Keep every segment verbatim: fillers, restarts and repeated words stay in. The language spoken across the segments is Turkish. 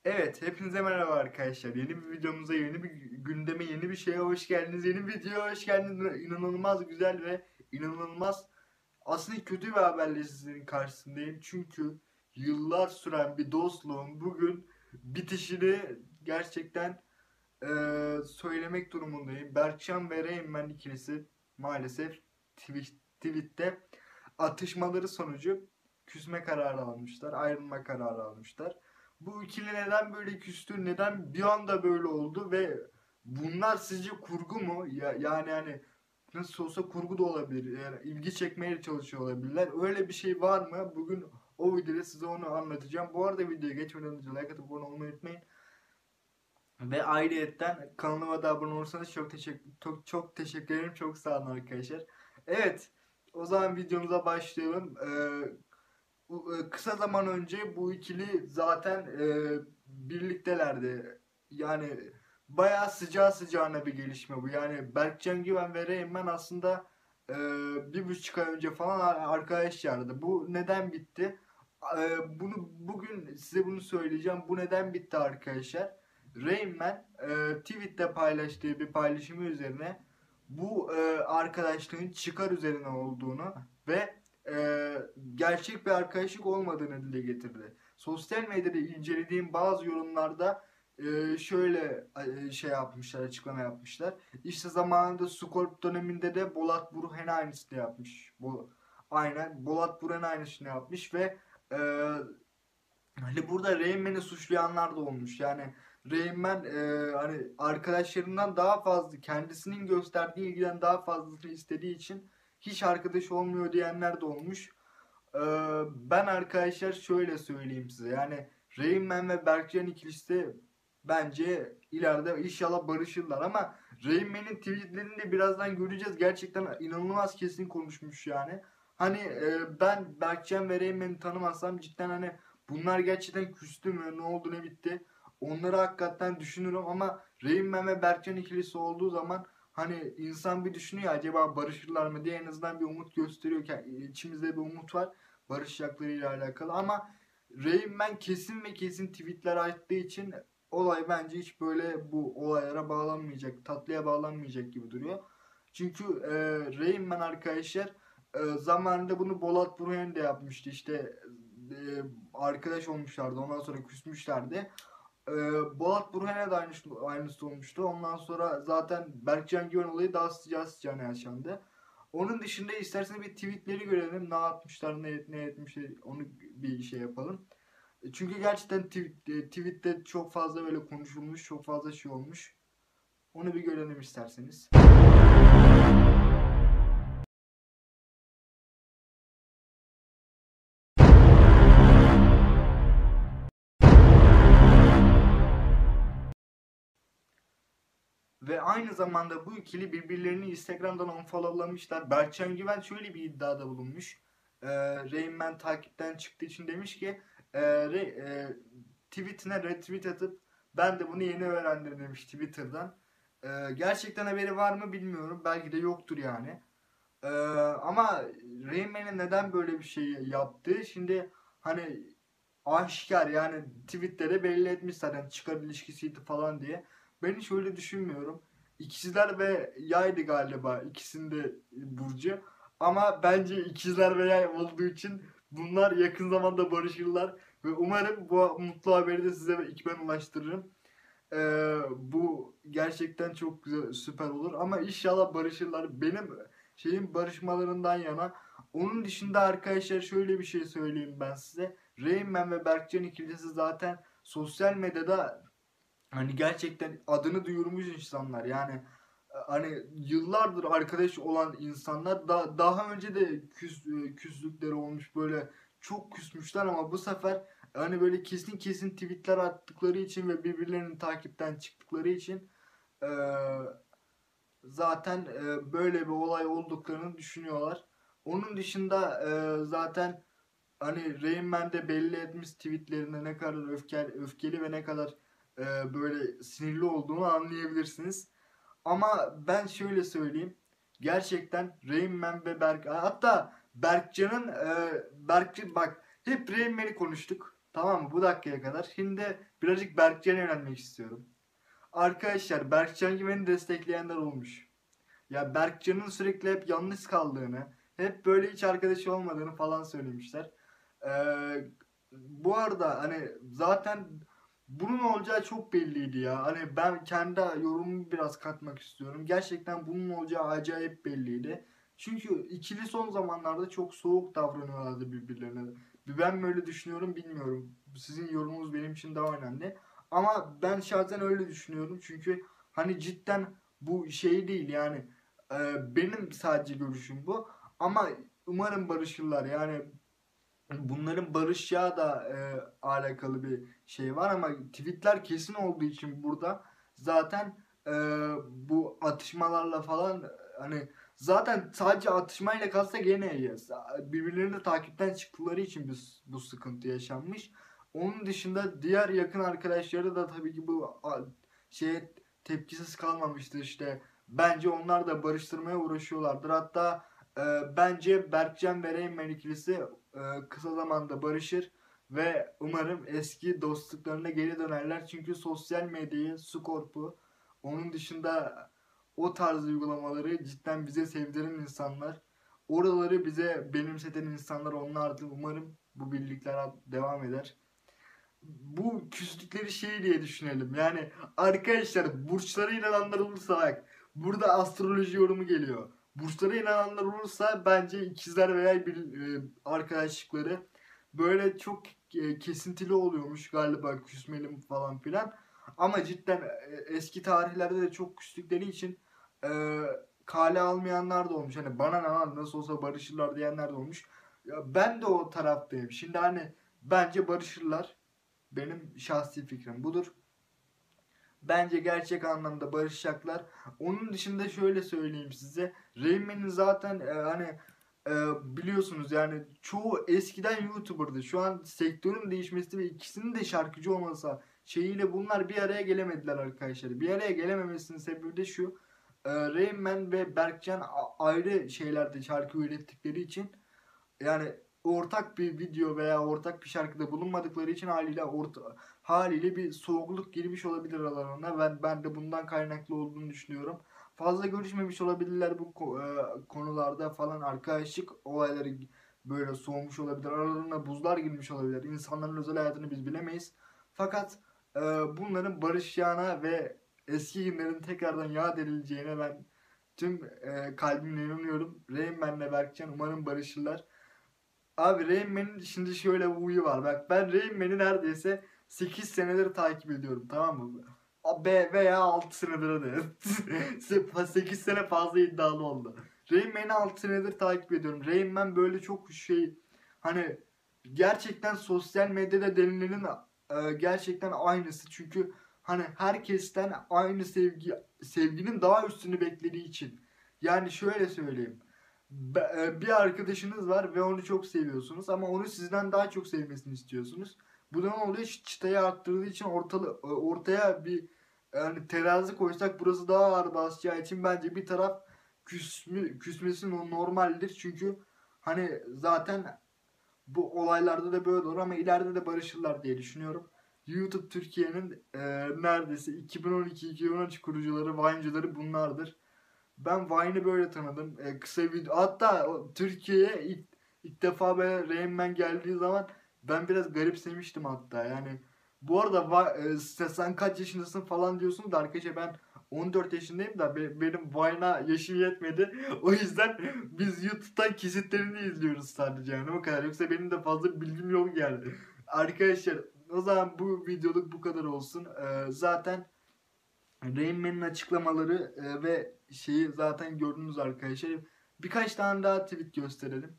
Evet, hepinize merhaba arkadaşlar. Yeni bir videomuza, yeni bir gündeme, yeni bir şeye hoş geldiniz. Yeni bir videoya hoş geldiniz. İnanılmaz güzel ve inanılmaz aslında kötü bir haberle sizlerin karşısındayım. Çünkü yıllar süren bir dostluğun bugün bitişini gerçekten eee, söylemek durumundayım. Berkcan ve Reynmen ikilisi maalesef Twitch- tweette atışmaları sonucu küsme kararı almışlar, ayrılma kararı almışlar. Bu ikili neden böyle küstü, neden bir anda böyle oldu ve bunlar sizce kurgu mu? Ya, yani hani nasıl olsa kurgu da olabilir. Yani ilgi çekmeye çalışıyor olabilirler. Öyle bir şey var mı? Bugün o videoda size onu anlatacağım. Bu arada videoya geçmeden önce like atıp abone olmayı unutmayın. Ve ayrıyetten kanalıma da abone olursanız çok teşekkür çok, çok teşekkür ederim. Çok sağ olun arkadaşlar. Evet. O zaman videomuza başlayalım. Ee, bu, e, kısa zaman önce bu ikili zaten e, birliktelerdi. Yani bayağı sıcağı sıcağına bir gelişme bu. Yani Berkcan Güven ve Reynmen aslında e, bir buçuk ay önce falan arkadaşlardı. Bu neden bitti? E, bunu bugün size bunu söyleyeceğim. Bu neden bitti arkadaşlar? Reynmen e, tweette paylaştığı bir paylaşımı üzerine bu e, arkadaşlığın çıkar üzerine olduğunu ve e, gerçek bir arkadaşlık olmadığını dile getirdi. Sosyal medyada incelediğim bazı yorumlarda e, şöyle e, şey yapmışlar, açıklama yapmışlar. İşte zamanında Scorp döneminde de Bolat Burhan aynısını yapmış. Bu aynen Bolat Burhan aynısını yapmış ve e, hani burada Rain suçlayanlar da olmuş. Yani Rain Man e, hani arkadaşlarından daha fazla kendisinin gösterdiği ilgiden daha fazlasını istediği için hiç arkadaş olmuyor diyenler de olmuş. E, ben arkadaşlar şöyle söyleyeyim size. Yani Rain Man ve Berkcan ikilisi bence ileride inşallah barışırlar ama Rain Man'in tweetlerini de birazdan göreceğiz. Gerçekten inanılmaz kesin konuşmuş yani. Hani e, ben Berkcan ve Rain Man'i tanımazsam cidden hani bunlar gerçekten küstü mü? Ne oldu ne bitti? Onları hakikaten düşünürüm ama Rain Man ve Berkcan ikilisi olduğu zaman hani insan bir düşünüyor acaba barışırlar mı diye en azından bir umut gösteriyor ki içimizde bir umut var barışacaklarıyla alakalı ama Rain Man kesin ve kesin tweetler attığı için olay bence hiç böyle bu olaylara bağlanmayacak, tatlıya bağlanmayacak gibi duruyor. Çünkü e, Rain Man arkadaşlar e, zamanında bunu Bolat Burhan da yapmıştı işte e, arkadaş olmuşlardı ondan sonra küsmüşlerdi. E, Bolat Burhan'a da aynısı, aynısı olmuştu. Ondan sonra zaten Berkcan Güven olayı daha sıcağı sıcağına yaşandı. Onun dışında isterseniz bir tweetleri görelim. Ne yapmışlar, ne, ne etmişler onu bir şey yapalım. E, Çünkü gerçekten tweet, e, tweette çok fazla böyle konuşulmuş, çok fazla şey olmuş. Onu bir görelim isterseniz. Ve aynı zamanda bu ikili birbirlerini Instagram'dan unfollowlamışlar. Berkcan Güven şöyle bir iddiada bulunmuş. Ee, Rain Man takipten çıktığı için demiş ki e, re, e, tweetine retweet atıp ben de bunu yeni öğrendim demiş Twitter'dan. Ee, gerçekten haberi var mı bilmiyorum. Belki de yoktur yani. Ee, ama Rain Man'in neden böyle bir şey yaptığı şimdi hani aşikar yani tweetlere belli etmiş zaten çıkar ilişkisiydi falan diye. Ben hiç öyle düşünmüyorum. İkizler ve yaydı galiba ikisinde burcu. Ama bence ikizler ve yay olduğu için bunlar yakın zamanda barışırlar. Ve umarım bu mutlu haberi de size ilk ben ulaştırırım. Ee, bu gerçekten çok güzel, süper olur. Ama inşallah barışırlar. Benim şeyin barışmalarından yana. Onun dışında arkadaşlar şöyle bir şey söyleyeyim ben size. Rain Man ve Berkcan ikilisi zaten sosyal medyada hani gerçekten adını duyurmuş insanlar. Yani e, hani yıllardır arkadaş olan insanlar da, daha önce de küs, e, küslükleri olmuş böyle çok küsmüşler ama bu sefer hani böyle kesin kesin tweetler attıkları için ve birbirlerinin takipten çıktıkları için e, zaten e, böyle bir olay olduklarını düşünüyorlar. Onun dışında e, zaten hani Rain Man de belli etmiş tweetlerinde ne kadar öfkeli, öfkeli ve ne kadar e, böyle sinirli olduğunu anlayabilirsiniz. Ama ben şöyle söyleyeyim. Gerçekten Rain Man ve Berk hatta Berkcan'ın e, Berkcan bak hep Rain Man'i konuştuk. Tamam mı? Bu dakikaya kadar. Şimdi birazcık Berkcan'a yönelmek istiyorum. Arkadaşlar Berkcan Güven'i destekleyenler olmuş. Ya Berkcan'ın sürekli hep yalnız kaldığını, hep böyle hiç arkadaşı olmadığını falan söylemişler. Ee, Bu arada hani zaten bunun olacağı çok belliydi ya. Hani ben kendi yorumumu biraz katmak istiyorum. Gerçekten bunun olacağı acayip belliydi. Çünkü ikili son zamanlarda çok soğuk davranıyorlardı birbirlerine. Ben böyle düşünüyorum bilmiyorum. Sizin yorumunuz benim için daha önemli. Ama ben şahsen öyle düşünüyorum. Çünkü hani cidden bu şey değil yani. Ee, benim sadece görüşüm bu. Ama umarım barışırlar. Yani bunların barışacağı da e, alakalı bir şey var ama tweetler kesin olduğu için burada zaten e, bu atışmalarla falan hani zaten sadece atışmayla kalsa gene iyi. Birbirlerini de takipten çıktıkları için biz bu sıkıntı yaşanmış. Onun dışında diğer yakın arkadaşları da tabii ki bu şeye tepkisiz kalmamıştır işte. Bence onlar da barıştırmaya uğraşıyorlardır. Hatta e, bence Berkcan ve Reynmen ikilisi e, kısa zamanda barışır ve umarım eski dostluklarına geri dönerler. Çünkü sosyal medyayı, Scorp'u, onun dışında o tarz uygulamaları cidden bize sevdiren insanlar. Oraları bize benimseten insanlar onlardı. Umarım bu birlikler devam eder. Bu küslükleri şey diye düşünelim. Yani arkadaşlar burçlara inananlar olursa bak burada astroloji yorumu geliyor. Burçlara inananlar olursa bence ikizler veya bir e, arkadaşlıkları böyle çok e, kesintili oluyormuş galiba küsmelim falan filan. Ama cidden e, eski tarihlerde de çok küstükleri için e, kale almayanlar da olmuş. Hani bana ne lan nasıl olsa barışırlar diyenler de olmuş. Ya ben de o taraftayım. Şimdi hani bence barışırlar. Benim şahsi fikrim budur. Bence gerçek anlamda barışacaklar. Onun dışında şöyle söyleyeyim size. Rain zaten e, hani e, biliyorsunuz yani çoğu eskiden YouTuber'dı. Şu an sektörün değişmesi ve ikisinin de şarkıcı olmasa şeyiyle bunlar bir araya gelemediler arkadaşlar. Bir araya gelememesinin sebebi de şu. E, Rain ve Berkcan ayrı şeylerde şarkı ürettikleri için yani ortak bir video veya ortak bir şarkıda bulunmadıkları için haliyle orta, haliyle bir soğukluk girmiş olabilir aralarına. Ben ben de bundan kaynaklı olduğunu düşünüyorum. Fazla görüşmemiş olabilirler bu e, konularda falan arkadaşlık olayları böyle soğumuş olabilir. Aralarına buzlar girmiş olabilir. İnsanların özel hayatını biz bilemeyiz. Fakat e, bunların barışacağına ve eski günlerin tekrardan yad edileceğine ben tüm e, kalbimle inanıyorum. Rain Man'le Berkcan umarım barışırlar. Abi Rain Man'in şimdi şöyle bir huyu var. Bak ben Rain Man'i neredeyse sekiz senedir takip ediyorum, tamam mı? Be veya altı senedir hadi. sekiz sene fazla iddialı oldu. Rain Man'i altı senedir takip ediyorum. Rain Man böyle çok şey hani gerçekten sosyal medyada denilenin e, gerçekten aynısı. Çünkü hani herkesten aynı sevgi sevginin daha üstünü beklediği için. Yani şöyle söyleyeyim. Be- bir arkadaşınız var ve onu çok seviyorsunuz ama onu sizden daha çok sevmesini istiyorsunuz. Bu da ne oluyor? Çıtayı arttırdığı için ortalı, ortaya bir yani terazi koysak burası daha ağır basacağı için bence bir taraf küsmü, küsmesi normaldir. Çünkü hani zaten bu olaylarda da böyle olur ama ileride de barışırlar diye düşünüyorum. YouTube Türkiye'nin e, neredeyse iki bin on iki iki bin on üç kurucuları, Vine'cıları bunlardır. Ben Vine'ı böyle tanıdım. E, kısa video. Hatta Türkiye'ye ilk, ilk defa böyle Rain Man geldiği zaman ben biraz garipsemiştim hatta. Yani bu arada e, sen kaç yaşındasın falan diyorsun da arkadaşlar ben on dört yaşındayım da benim Vine'a yaşım yetmedi. O yüzden biz YouTube'dan kesitlerini izliyoruz sadece yani o kadar. Yoksa benim de fazla bilgim yok yani. Arkadaşlar o zaman bu videoluk bu kadar olsun. Ee, zaten Rain Man'in açıklamaları e, ve şeyi zaten gördünüz arkadaşlar. Birkaç tane daha tweet gösterelim.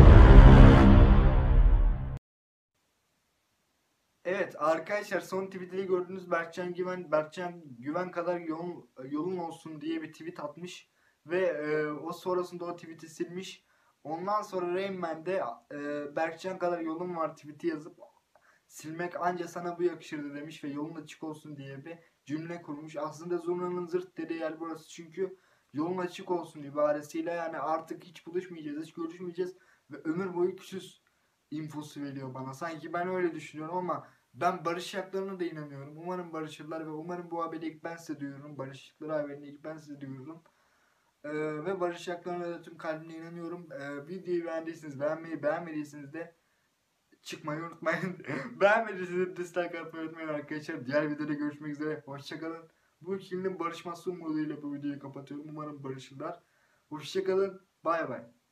Evet arkadaşlar son tweet'i gördünüz. Berkcan Güven, Berkcan Güven kadar yolun, yolun olsun diye bir tweet atmış. Ve e, o sonrasında o tweet'i silmiş. Ondan sonra Rain Man de e, Berkcan kadar yolun var tweet'i yazıp silmek anca sana bu yakışırdı demiş ve yolun açık olsun diye bir cümle kurmuş. Aslında zurnanın zırt dediği yer burası çünkü yolun açık olsun ibaresiyle yani artık hiç buluşmayacağız, hiç görüşmeyeceğiz ve ömür boyu küsüz infosu veriyor bana. Sanki ben öyle düşünüyorum ama ben barışacaklarına da inanıyorum. Umarım barışırlar ve umarım bu haberi ilk ben size duyururum. Barıştıkları haberini ilk ben size duyururum. Ee, ve barışacaklarına da tüm kalbimle inanıyorum. Ee, videoyu beğendiyseniz beğenmeyi, beğenmediyseniz de çıkmayı unutmayın. Beğenmediyseniz de dislike atmayı unutmayın arkadaşlar. Diğer videoda görüşmek üzere. Hoşçakalın. Bu ikilinin barışması umuduyla bu videoyu kapatıyorum. Umarım barışırlar. Hoşçakalın. Bay bay.